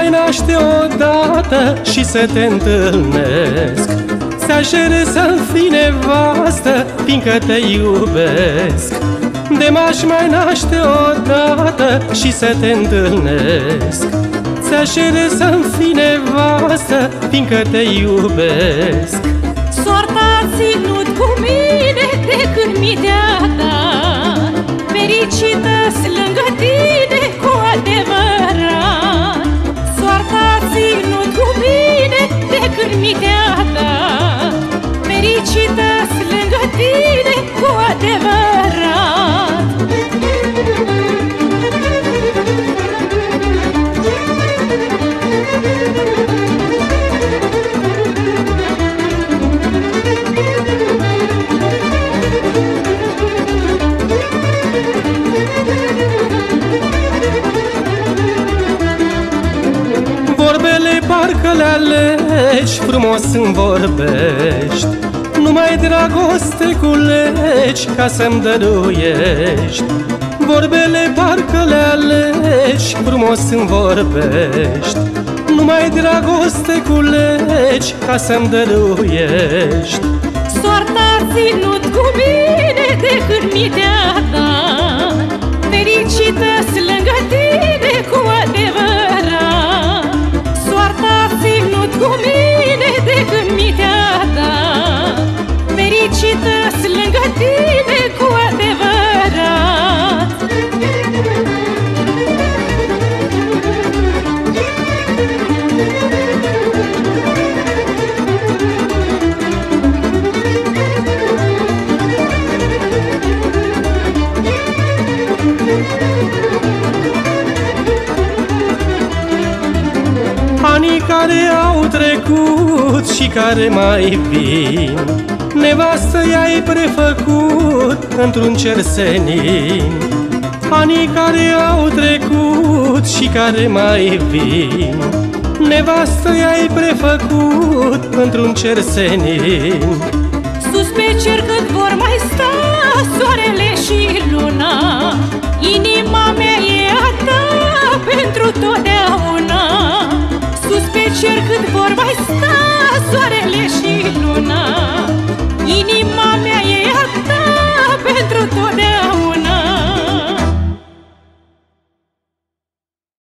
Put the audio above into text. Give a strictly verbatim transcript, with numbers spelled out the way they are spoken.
mai naște odată și să te întâlnesc. Ți-aș cere să-mi fii nevastă, fiindcă te iubesc. De m-aș mai naște odată și să te întâlnesc. Ți-aș cere să-mi fii nevastă, fiindcă te iubesc. Soarta a ținut cu mine de când mi te-a dat. Fericită-s lângă tine cu adevărat. Soarta a ținut cu mine de când mi te-a dat. Fericită-s lângă tine cu adevărat. Vorbele parcă le alegi, frumos îmi vorbești. Numai dragoste culegi ca să-mi dăruiești. Vorbele parcă le alegi, frumos îmi vorbești. Numai dragoste culegi ca să-mi dăruiești. Soarta a ținut cu mine de când mi te-a dat. Fericită-s lângă tine cu adevărat. Soarta a ținut cu mine de când mi te-a dat. Fericită-s lângă tine cu adevărat. Anii care au trecut și care mai vin, nevastă i-ai prefăcut într-un cer senin. Anii care au trecut și care mai vin, nevastă i-ai prefăcut într-un cer senin. Sus pe cer